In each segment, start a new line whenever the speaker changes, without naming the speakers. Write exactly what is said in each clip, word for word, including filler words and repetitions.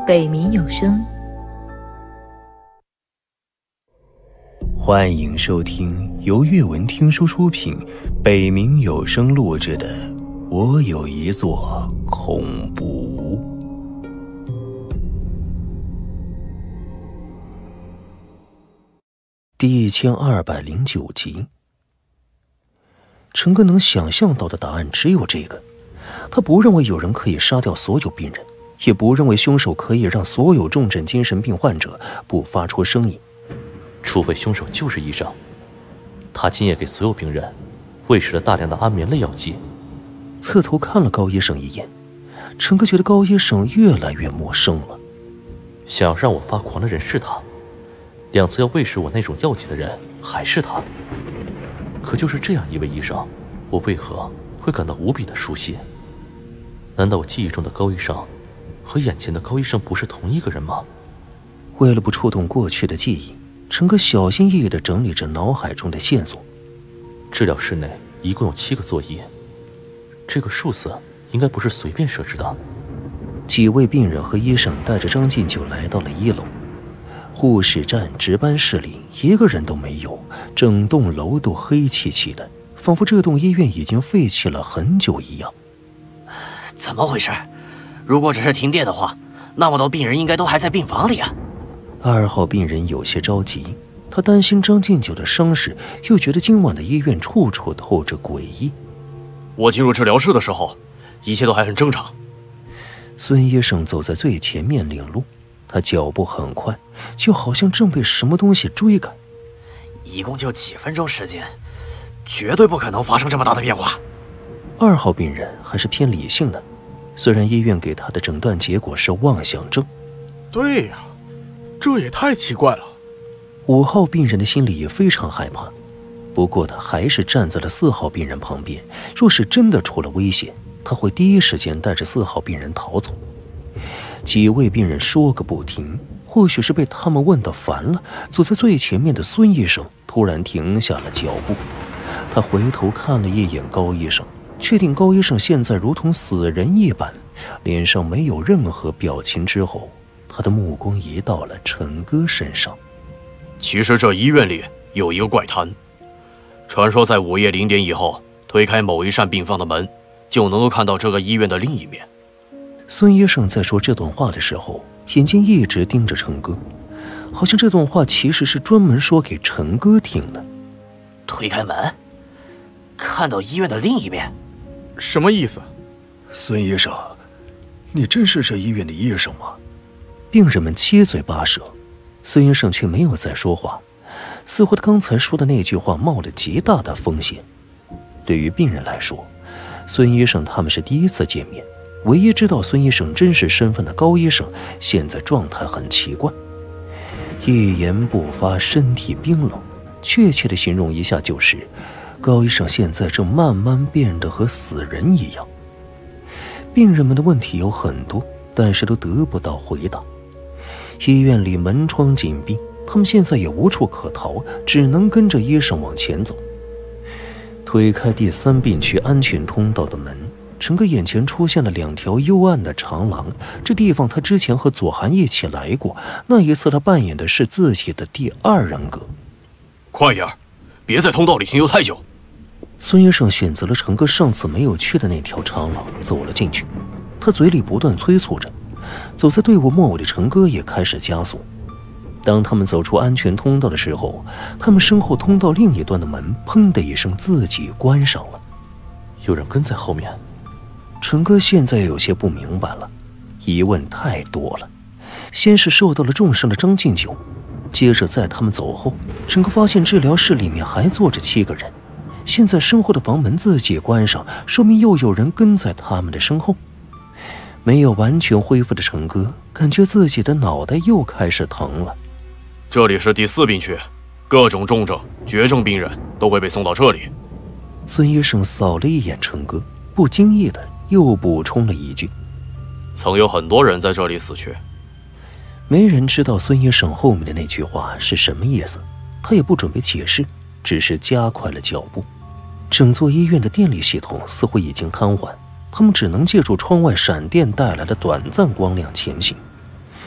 北冥有声，
欢迎收听由阅文听书出品，北冥有声录制的《我有一座恐怖屋》第一千二百零九集。陈哥能想象到的答案只有这个，他不认为有人可以杀掉所有病人，也不认为凶手可以让所有重症精神病患者不发出声音，
除非凶手就是医生。他今夜给所有病人喂食了大量的安眠类药剂。
侧头看了高医生一眼，陈哥觉得高医生越来越陌生了。
想要让我发狂的人是他，两次要喂食我那种药剂的人还是他。可就是这样一位医生，我为何会感到无比的熟悉？难道我记忆中的高医生和眼前的高医生不是同一个人吗？
为了不触动过去的记忆，陈哥小心翼翼地整理着脑海中的线索。
治疗室内一共有七个座椅，这个数字应该不是随便设置的。
几位病人和医生带着张进就来到了一楼。护士站值班室里一个人都没有，整栋楼都黑漆漆的，仿佛这栋医院已经废弃了很久一样。
怎么回事？如果只是停电的话，那么多病人应该都还在病房里啊。
二号病人有些着急，他担心张敬久的伤势，又觉得今晚的医院处处透着诡异。
我进入治疗室的时候，一切都还很正常。
孙医生走在最前面领路，他脚步很快，就好像正被什么东西追赶。
一共就几分钟时间，绝对不可能发生这么大的变化。
二号病人还是偏理性的，虽然医院给他的诊断结果是妄想症。
对呀，这也太奇怪了。
五号病人的心里也非常害怕，不过他还是站在了四号病人旁边，若是真的出了危险，他会第一时间带着四号病人逃走。几位病人说个不停，或许是被他们问得烦了，走在最前面的孙医生突然停下了脚步。他回头看了一眼高医生，确定高医生现在如同死人一般，脸上没有任何表情之后，他的目光移到了陈哥身上。
其实这医院里有一个怪谈，传说在午夜零点以后，推开某一扇病房的门，就能够看到这个医院的另一面。
孙医生在说这段话的时候，眼睛一直盯着陈哥，好像这段话其实是专门说给陈哥听的。
推开门，看到医院的另一面，
什么意思？
孙医生，你真是这医院的医生吗？病人们七嘴八舌，孙医生却没有再说话，似乎他刚才说的那句话冒了极大的风险。对于病人来说，孙医生他们是第一次见面，唯一知道孙医生真实身份的高医生现在状态很奇怪，一言不发，身体冰冷，确切的形容一下就是高医生现在正慢慢变得和死人一样。病人们的问题有很多，但是都得不到回答。医院里门窗紧闭，他们现在也无处可逃，只能跟着医生往前走。推开第三病区安全通道的门，陈哥眼前出现了两条幽暗的长廊。这地方他之前和左涵一起来过，那一次他扮演的是自己的第二人格。
快点，别在通道里停留太久。
孙医生选择了陈哥上次没有去的那条长廊，走了进去。他嘴里不断催促着，走在队伍末尾的陈哥也开始加速。当他们走出安全通道的时候，他们身后通道另一端的门砰的一声自己关上了。
有人跟在后面。
陈哥现在有些不明白了，疑问太多了。先是受到了重伤的张敬久，接着在他们走后，陈哥发现治疗室里面还坐着七个人，现在身后的房门自己关上，说明又有人跟在他们的身后。没有完全恢复的陈哥感觉自己的脑袋又开始疼了。
这里是第四病区，各种重症、绝症病人都会被送到这里。
孙医生扫了一眼陈哥，不经意的又补充了一句：
曾有很多人在这里死去。
没人知道孙医生后面的那句话是什么意思，他也不准备解释，只是加快了脚步。整座医院的电力系统似乎已经瘫痪，他们只能借助窗外闪电带来的短暂光亮前行。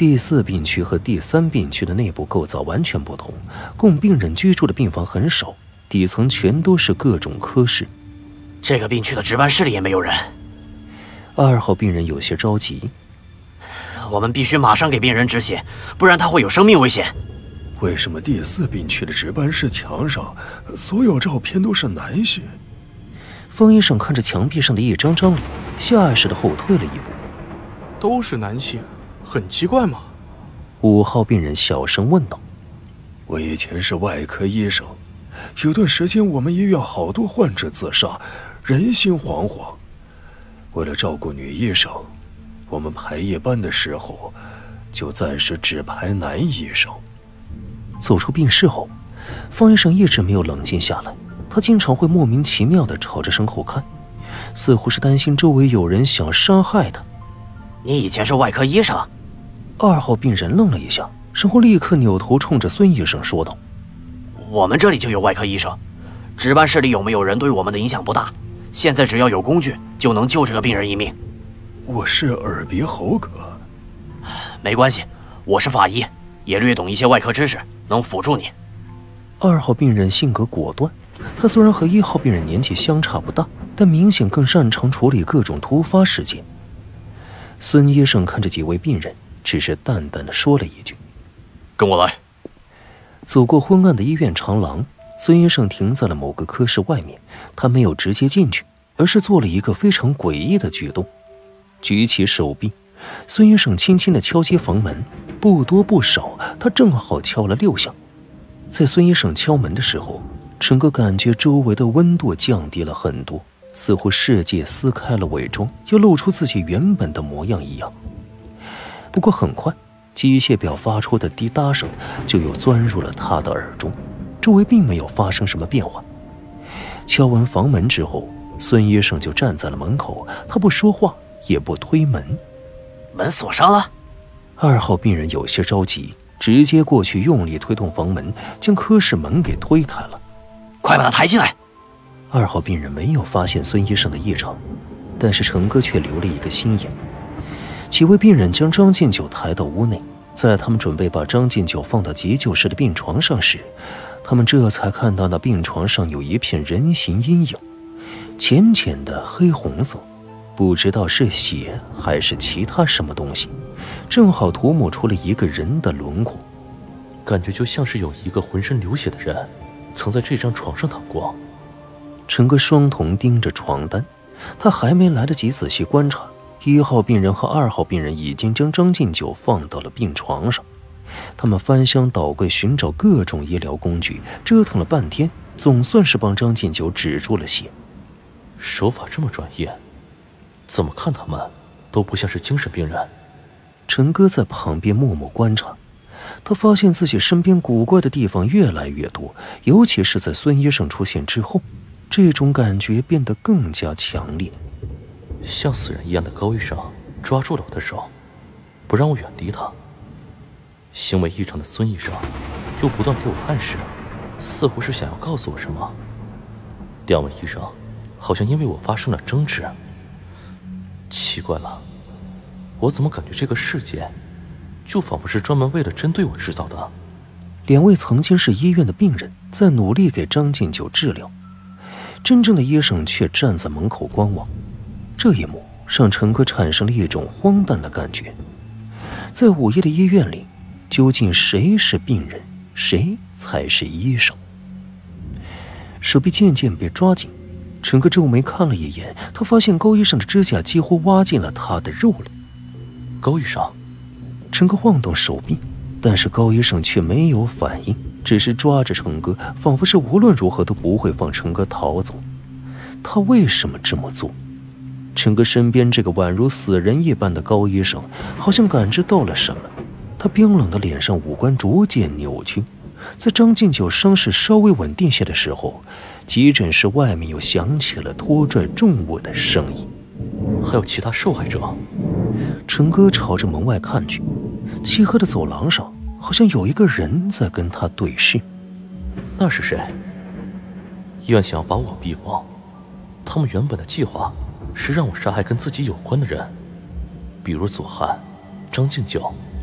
第四病区和第三病区的内部构造完全不同，供病人居住的病房很少，底层全都是各种科室。
这个病区的值班室里也没有人。
二号病人有些着急。
我们必须马上给病人止血，不然他会有生命危险。
为什么第四病区的值班室墙上所有照片都是男性？
方医生看着墙壁上的一张张脸，下意识地后退了一步。
都是男性，很奇怪吗？
五号病人小声问道。
我以前是外科医生，有段时间我们医院好多患者自杀，人心惶惶。为了照顾女医生，我们排夜班的时候就暂时只排男医生。
走出病室后，方医生一直没有冷静下来，他经常会莫名其妙地朝着身后看，似乎是担心周围有人想伤害他。
你以前是外科医生？
二号病人愣了一下，然后立刻扭头冲着孙医生说道：
我们这里就有外科医生，值班室里有没有人对我们的影响不大，现在只要有工具就能救这个病人一命。
我是耳鼻喉科。
没关系，我是法医，也略懂一些外科知识，能辅助你。
二号病人性格果断，他虽然和一号病人年纪相差不大，但明显更擅长处理各种突发事件。孙医生看着几位病人，只是淡淡的说了一句：
跟我来。
走过昏暗的医院长廊，孙医生停在了某个科室外面，他没有直接进去，而是做了一个非常诡异的举动。举起手臂，孙医生轻轻地敲击房门，不多不少，他正好敲了六下。在孙医生敲门的时候，陈哥感觉周围的温度降低了很多，似乎世界撕开了伪装，要露出自己原本的模样一样。不过很快，机械表发出的滴答声就又钻入了他的耳中，周围并没有发生什么变化。敲完房门之后，孙医生就站在了门口，他不说话也不推门。
门锁上了。
二号病人有些着急，直接过去用力推动房门，将科室门给推开了。
快把他抬进来。
二号病人没有发现孙医生的异常，但是陈哥却留了一个心眼。几位病人将张敬九抬到屋内，在他们准备把张敬九放到急救室的病床上时，他们这才看到那病床上有一片人形阴影，浅浅的黑红色，不知道是血还是其他什么东西，正好涂抹出了一个人的轮廓，
感觉就像是有一个浑身流血的人曾在这张床上躺过。
陈哥双瞳盯着床单，他还没来得及仔细观察，一号病人和二号病人已经将张敬九放到了病床上。他们翻箱倒柜寻找各种医疗工具，折腾了半天，总算是帮张敬九止住了血。
手法这么专业，怎么看他们都不像是精神病人。
陈哥在旁边默默观察，他发现自己身边古怪的地方越来越多，尤其是在孙医生出现之后，这种感觉变得更加强烈。
像死人一样的高医生抓住了我的手，不让我远离他。行为异常的孙医生又不断给我暗示，似乎是想要告诉我什么。两位医生好像因为我发生了争执。奇怪了，我怎么感觉这个世界就仿佛是专门为了针对我制造的。
两位曾经是医院的病人在努力给张敬九治疗，真正的医生却站在门口观望。这一幕让陈哥产生了一种荒诞的感觉。在午夜的医院里，究竟谁是病人，谁才是医生？手臂渐渐被抓紧，陈哥皱眉看了一眼，他发现高医生的指甲几乎挖进了他的肉里。
高医生，
陈哥晃动手臂，但是高医生却没有反应，只是抓着陈哥，仿佛是无论如何都不会放陈哥逃走。他为什么这么做？陈哥身边这个宛如死人一般的高医生好像感知到了什么，他冰冷的脸上五官逐渐扭曲。在张敬九伤势稍微稳定些的时候，急诊室外面又响起了拖拽重物的声音。
还有其他受害者？
陈哥朝着门外看去，漆黑的走廊上好像有一个人在跟他对视。
那是谁？医院想要把我逼疯，他们原本的计划是让我杀害跟自己有关的人，比如左汉、张敬九，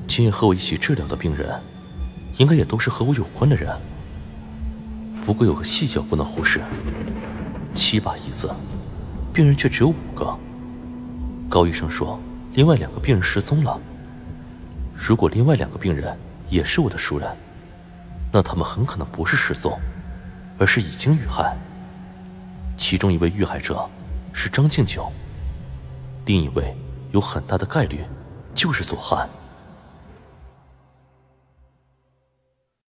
今夜和我一起治疗的病人，应该也都是和我有关的人。不过有个细节不能忽视，七把椅子，病人却只有五个。高医生说，另外两个病人失踪了。如果另外两个病人也是我的熟人，那他们很可能不是失踪，而是已经遇害。其中一位遇害者是张敬九，另一位有很大的概率就是左汉。